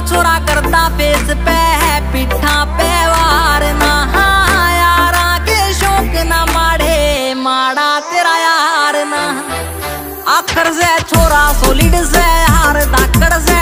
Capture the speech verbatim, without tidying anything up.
छोरा करता फेस पे है पिठा पे वार ना यारा के शौक ना माड़े माड़ा तेरा यार ना आखर से छोरा सोलिड से हार धाकड़ से